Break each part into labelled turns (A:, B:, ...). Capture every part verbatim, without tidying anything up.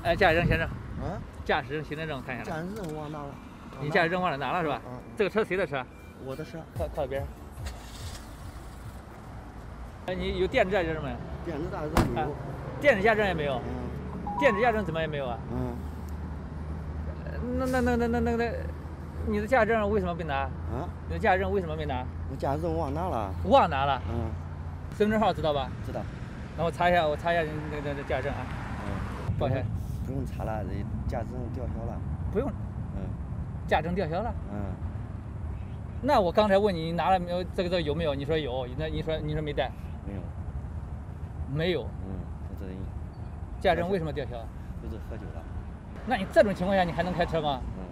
A: 哎，驾驶证先生。
B: 啊？
A: 驾驶证、行车证看一下。
B: 驾驶证忘拿了。
A: 你驾驶证忘了拿了是吧？嗯。这个车谁的车？
B: 我的车。
A: 靠靠边。哎，你有电子驾驶证没有？
B: 电子驾驶证没有。
A: 电子驾驶证也没有。
B: 嗯。
A: 电子驾驶证怎么也没有啊？
B: 嗯。
A: 那那那那那那那，你的驾驶证为什么没拿？
B: 啊？
A: 你的驾驶证为什么没拿？
B: 我驾驶证忘拿了。
A: 忘拿了。
B: 嗯。
A: 身份证号知道吧？
B: 知道。
A: 那我查一下，我查一下那个那个驾驶证啊。
B: 嗯。
A: 抱歉。
B: 不用查了，这驾驶证吊销了。
A: 不用。
B: 嗯。
A: 驾驶证吊销了。
B: 嗯。
A: 那我刚才问你，你拿了没有？这个这个有没有？你说有，那你说你说没带？
B: 没有。
A: 没有。
B: 嗯，这这。
A: 驾驶证为什么吊销？
B: 就是喝酒了。
A: 那你这种情况下，你还能开车吗？
B: 嗯。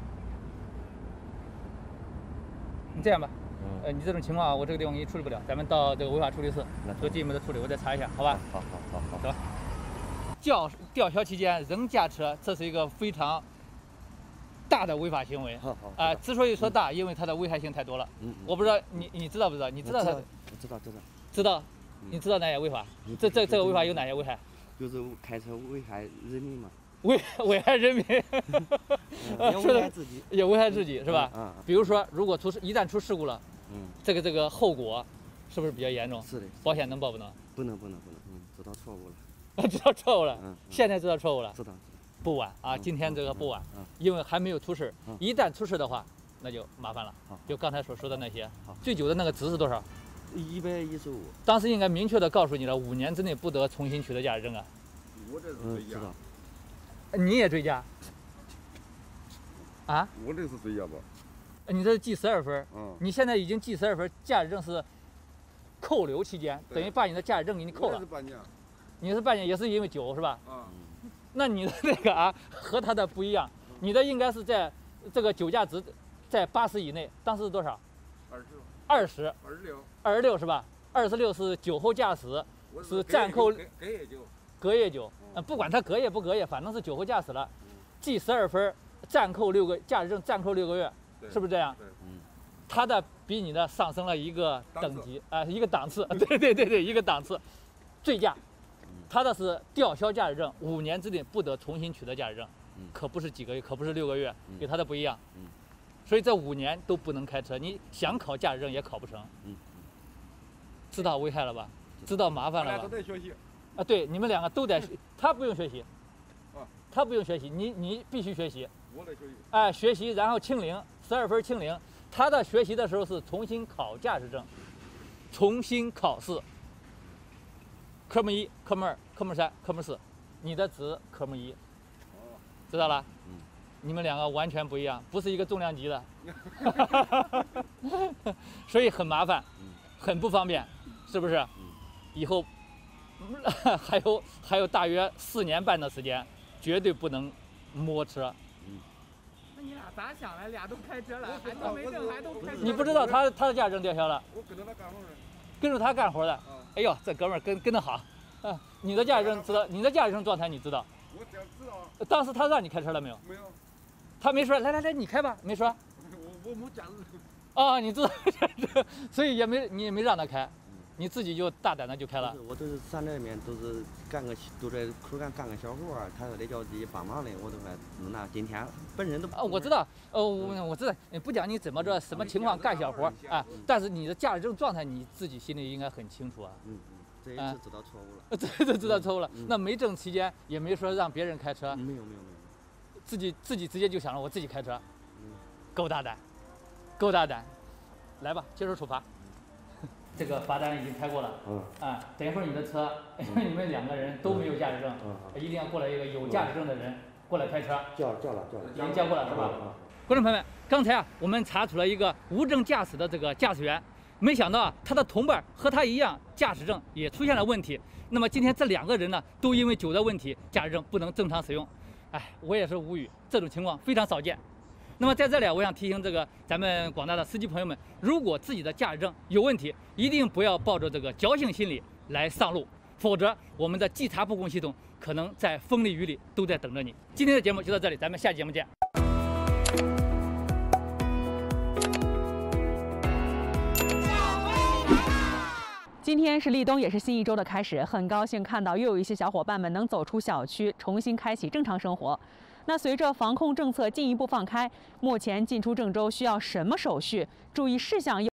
A: 你这样吧，嗯、呃，你这种情况啊，我这个地方给你处理不了，咱们到这个违法处理室做进一步的处理，我再查一下，好吧？
B: 好好好好，
A: 走。吊吊销期间仍驾车，这是一个非常大的违法行为。
B: 好好。
A: 啊、呃，之所以说大，因为它的危害性太多了。嗯。我不知道你你知道不知道？你知道它？
B: 我知道知道。
A: 知道？你知道哪些违法？这这这个违法有哪些危害？
B: 就是开车危害人民嘛。
A: 危危害人民，
B: 也危害自己，
A: 也危害自己是吧？
B: 嗯。
A: 比如说，如果出事，一旦出事故了，
B: 嗯，
A: 这个这个后果是不是比较严重？
B: 是的。
A: 保险能报不能？
B: 不能不能不能，嗯，知道错误了。
A: 知道错误了。
B: 嗯。
A: 现在知道错误了。
B: 知道。
A: 不晚啊，今天这个不晚，因为还没有出事。一旦出事的话，那就麻烦了。就刚才所说的那些，最久的那个值是多少？
B: 一百一十五。
A: 当时应该明确的告诉你了，五年之内不得重新取得驾驶证啊。
C: 我这是追加。
A: 你也追加？啊？
C: 我这是追加吧？
A: 你这是记十二分。
C: 嗯。
A: 你现在已经记十二分，驾驶证是扣留期间，等于把你的驾驶证给你扣了。
C: 是半年。
A: 你是半年，也是因为酒是吧？
C: 啊。
A: 那你的那个啊，和他的不一样，你的应该是在这个酒驾值在八十以内，当时是多少？
C: 二十。
A: 二十。
C: 二十六。
A: 二十六是吧？二十六是酒后驾驶，是暂扣。
C: 隔夜酒。
A: 隔夜酒，嗯，不管他隔夜不隔夜，反正是酒后驾驶了，记十二分，暂扣六个驾驶证，暂扣六个月，是不是这样？
C: 对，
A: 嗯，他的比你的上升了一个等级，啊、呃，一个档次，对对对对，一个档次，醉驾，他的是吊销驾驶证，五年之内不得重新取得驾驶证，可不是几个月，可不是六个月，跟他的不一样，所以这五年都不能开车，你想考驾驶证也考不成，知道危害了吧？知道麻烦了吧？
C: 都在学习。
A: 啊，对，你们两个都得学，他不用学习，啊，他不用学习，你你必须学习。
C: 我得学习。
A: 哎、呃，学习，然后清零，十二分清零。他的学习的时候是重新考驾驶证，重新考试。科目一、科目二、科目三、科目四，你的值科目一。哦。知道了？嗯。你们两个完全不一样，不是一个重量级的，所以很麻烦，很不方便，是不是？嗯。以后。还有还有大约四年半的时间，绝对不能摸车。
D: 嗯。那你俩咋想的？俩都开车了，还都没证，还都开车。
A: 你不知道他他的驾驶证吊销了？
C: 我跟着他干活的。
A: 跟着他干活的。啊、哎呦，这哥们儿跟跟得好。啊，你的驾驶证知道？你的驾驶证状态你知道？
C: 我知道。
A: 当时他让你开车了没有？
C: 没有。
A: 他没说，来来来，你开吧，没说。
C: 我我没驾驶证。
A: 哦，你知道，所以也没你也没让他开。你自己就大胆的就开了。
B: 我都是上那边都是干个都在口干干个小活儿，他说得叫自己帮忙的，我都还那今天本人都
A: 啊，我知道，哦，我我知道，不讲你怎么着什么情况干小活啊，但是你的驾驶证状态你自己心里应该很清楚啊。
B: 嗯嗯，这一次知道错误了。
A: 这次知道错误了，那没证期间也没说让别人开车。
B: 没有没有没有。
A: 自己自己直接就想着我自己开车，够大胆，够大胆，来吧，接受处罚。这个罚单已经开过了，嗯，啊，等一会儿你的车，因为你们两个人都没有驾驶证，嗯，一定要过来一个有驾驶证的人过来开车。
B: 叫叫了叫了，
A: 已经叫过了是吧？观众朋友们，刚才啊，我们查处了一个无证驾驶的这个驾驶员，没想到啊，他的同伴和他一样，驾驶证也出现了问题。那么今天这两个人呢，都因为酒的问题，驾驶证不能正常使用。哎，我也是无语，这种情况非常少见。那么在这里，我想提醒这个咱们广大的司机朋友们，如果自己的驾驶证有问题，一定不要抱着这个侥幸心理来上路，否则我们的稽查布控系统可能在风里雨里都在等着你。今天的节目就到这里，咱们下期节目见。
D: 今
E: 今天是立冬，也是新一周的开始，很高兴看到又有一些小伙伴们能走出小区，重新开启正常生活。那随着防控政策进一步放开，目前进出郑州需要什么手续？注意事项又？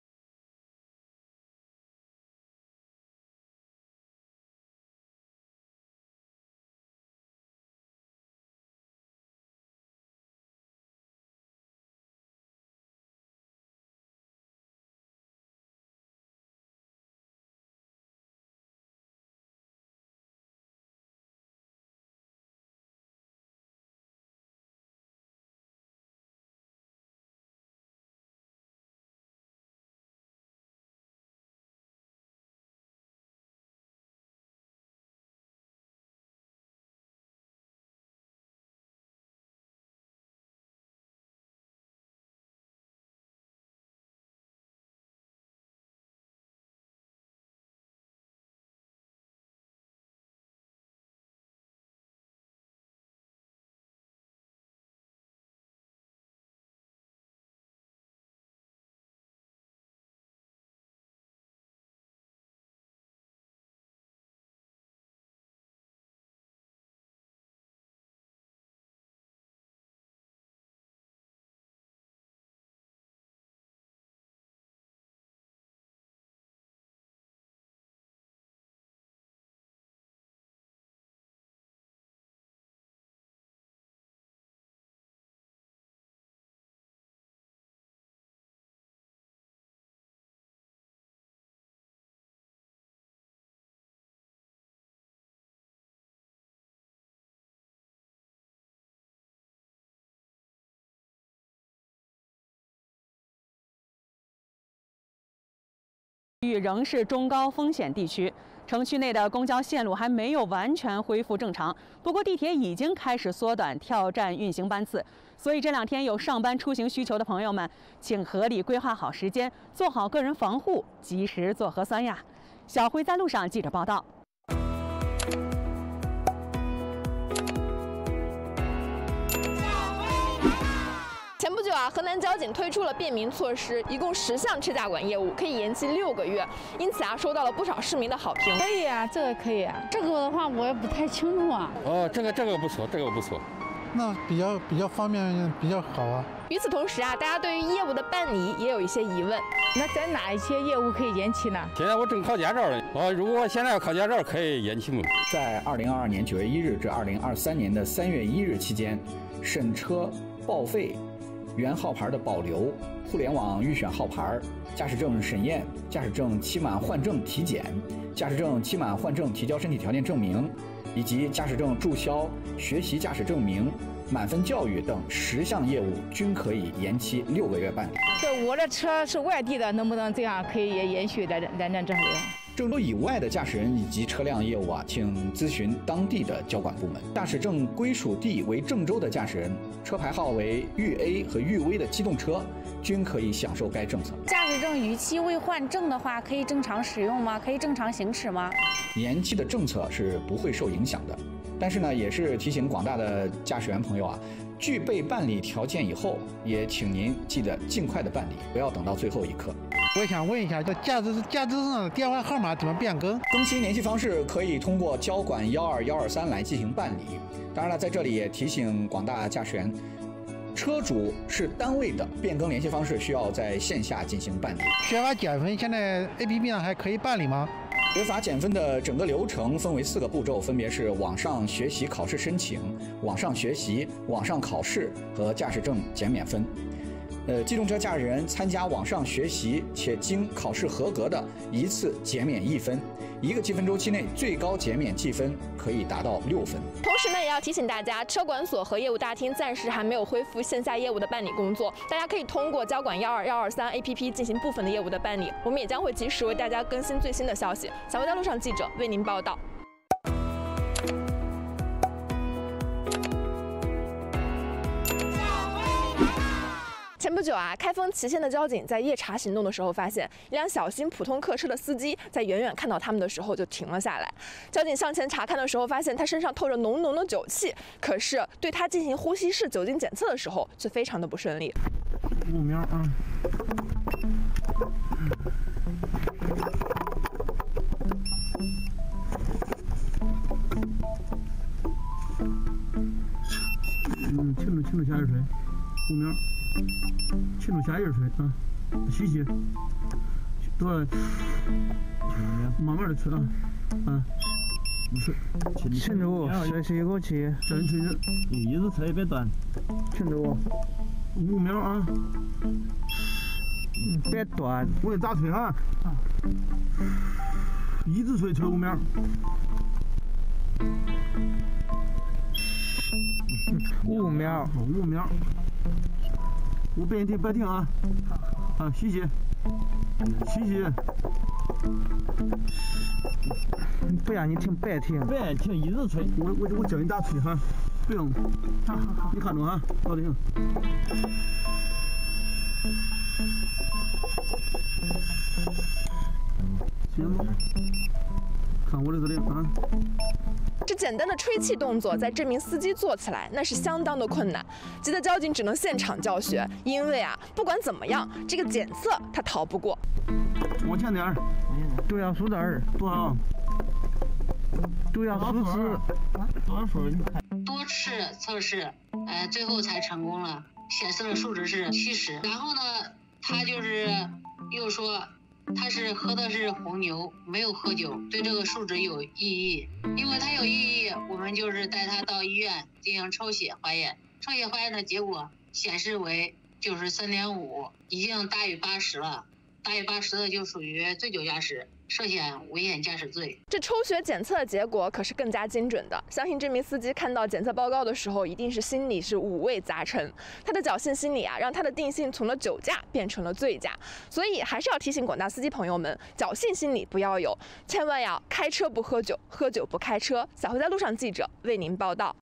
E: 域仍是中高风险地区，城区内的公交线路还没有完全恢复正常。不过地铁已经开始缩短跳站运行班次，所以这两天有上班出行需求的朋友们，请合理规划好时间，做好个人防护，及时做核酸呀。小辉在路上，记者报道。
F: 前不久啊，河南交警推出了便民措施，一共十项车驾管业务可以延期六个月，因此啊，收到了不少市民的好评。
G: 可以啊，这个可以啊，这个的话我也不太清楚啊。
H: 哦，这个这个不错，这个不错，
I: 那比较比较方便，比较好啊。
F: 与此同时啊，大家对于业务的办理也有一些疑问。
G: 那在哪一些业务可以延期呢？
H: 现在我正考驾照呢，哦，如果现在要考驾照，可以延期吗？
J: 在二零二二年九月一日至二零二三年的三月一日期间，审车报废。原号牌的保留、互联网预选号牌、驾驶证审验、驾驶证期满换证体检、驾驶证期满换证提交身体条件证明，以及驾驶证注销、学习驾驶证明、满分教育等十项业务均可以延期六个月办理。
G: 对，我的车是外地的，能不能这样可以也延续在在咱这里？
J: 郑州以外的驾驶人以及车辆业务啊，请咨询当地的交管部门。驾驶证归属地为郑州的驾驶人，车牌号为豫 A 和豫 V 的机动车，均可以享受该政策。
K: 驾驶证逾期未换证的话，可以正常使用吗？可以正常行驶吗？
J: 延期的政策是不会受影响的，但是呢，也是提醒广大的驾驶员朋友啊，具备办理条件以后，也请您记得尽快的办理，不要等到最后一刻。
I: 我想问一下，这驾驶驾驶证的电话号码怎么变更？
J: 更新联系方式可以通过交管幺二幺二三来进行办理。当然了，在这里也提醒广大驾驶员，车主是单位的，变更联系方式需要在线下进行办理。
I: 学法减分现在 A P P 上还可以办理吗？
J: 学法减分的整个流程分为四个步骤，分别是网上学习考试申请、网上学习、网上考试和驾驶证减免分。呃，机动车驾驶人参加网上学习且经考试合格的，一次减免一分，一个计分周期内最高减免计分可以达到六分。
F: 同时呢，也要提醒大家，车管所和业务大厅暂时还没有恢复线下业务的办理工作，大家可以通过交管幺二幺二三 A P P 进行部分的业务的办理。我们也将会及时为大家更新最新的消息。小薇在路上记者为您报道。前不久啊，开封祁县的交警在夜查行动的时候，发现一辆小型普通客车的司机在远远看到他们的时候就停了下来。交警向前查看的时候，发现他身上透着浓浓的酒气，可是对他进行呼吸式酒精检测的时候，却非常的不顺利。
I: 五秒啊！
L: 轻度下叶垂，五秒，轻度下叶垂啊，吸气，对，慢慢的吹啊，啊，吹，
I: 轻住，深吸一口气，
L: 深吹着，
I: 一直吹别断，
L: 轻住，五秒啊，
I: 别断，
L: 我给咋吹啊？一直吹，吹五秒。
I: 五秒，
L: 五秒，我别停，别停啊！啊，吸气，吸气，
I: 不让你停，别停，
L: 别停，一直吹。我我我教你咋吹哈，不用。好好好，你看着哈，好的行。行吗？看我的这里啊。
F: 这简单的吹气动作，在这名司机做起来那是相当的困难，急得交警只能现场教学。因为啊，不管怎么样，这个检测他逃不过。
L: 往前点儿，
I: 对呀，数字儿
L: 多少？
I: 对呀，数字
L: 多少数？你看。
M: 多次测试，呃，最后才成功了，显示的数值是七十。然后呢，他就是又说。他是喝的是红牛，没有喝酒，对这个数值有异议。因为他有异议，我们就是带他到医院进行抽血化验。抽血化验的结果显示为九十三点五，已经大于八十了。大于八十的就属于醉酒驾驶，涉嫌危险驾驶罪。
F: 这抽血检测结果可是更加精准的，相信这名司机看到检测报告的时候，一定是心里是五味杂陈。他的侥幸心理啊，让他的定性从了酒驾变成了醉驾。所以还是要提醒广大司机朋友们，侥幸心理不要有，千万要开车不喝酒，喝酒不开车。小辉在路上记者为您报道。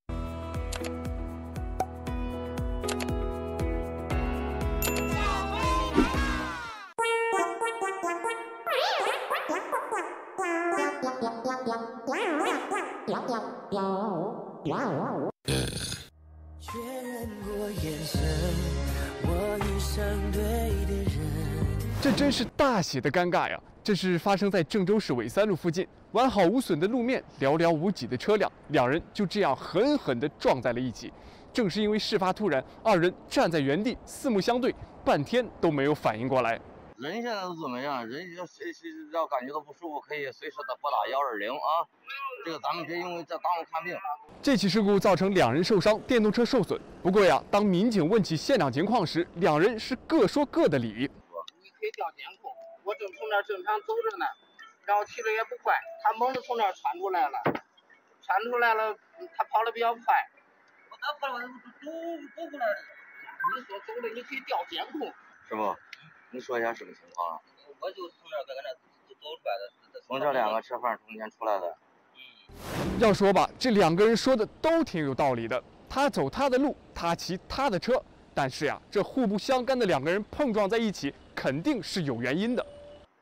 N: 确认过眼神，我遇上对的人。
O: 这真是大写的尴尬呀！这是发生在郑州市纬三路附近，完好无损的路面，寥寥无几的车辆，两人就这样狠狠地撞在了一起。正是因为事发突然，二人站在原地，四目相对，半天都没有反应过来。
P: 人现在都怎么样？人要随时要感觉到不舒服，可以随时的拨打幺二零啊。这个咱们别因为这耽误看病。
O: 这起事故造成两人受伤，电动车受损。不过呀，当民警问起现场情况时，两人是各说各的理。
Q: 你可以调监控，我正从那儿正常走着呢，然后骑的也不快，他猛地从那儿窜出来了，窜出来了，他跑得比较快，我咋跑了？我走走过来的。你说走的，你可以调监控。
P: 师傅。你说一下什么情况啊？
Q: 我就从那儿刚才那走出来的，
P: 从这两个车贩中间出来的。
O: 嗯，要说吧，这两个人说的都挺有道理的。他走他的路，他骑他的车，但是呀，这互不相干的两个人碰撞在一起，肯定是有原因的。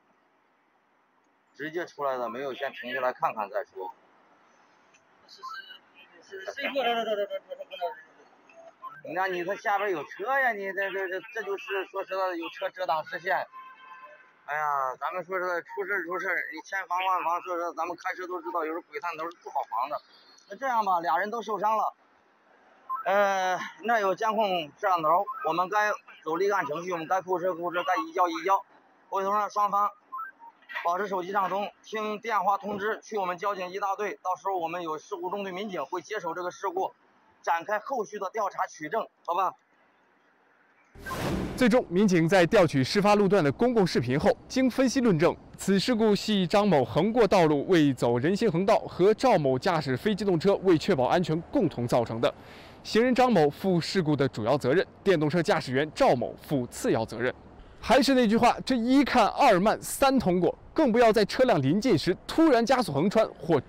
P: 直接出来的，没有先停下来看看再说。
Q: 是是是谁说的？这这这这这这。
P: 那你这下边有车呀，你这这这这就是说实在的有车遮挡视线。哎呀，咱们说实在出事出事，你千防万防，说实在咱们开车都知道，有时候鬼探头是不好防的。那这样吧，俩人都受伤了，呃，那有监控摄像头，我们该走立案程序，我们该扣车扣车，该移交移交。回头让双方保持手机畅通，听电话通知，去我们交警一大队，到时候我们有事故中队民警会接手这个事故。展开后续的调查取证，好吧？
O: 最终，民警在调取事发路段的公共视频后，经分析论证，此事故系张某横过道路未走人行横道和赵某驾驶非机动车未确保安全共同造成的。行人张某负事故的主要责任，电动车驾驶员赵某负次要责任。还是那句话，这一看二慢三通过，更不要在车辆临近时突然加速横穿或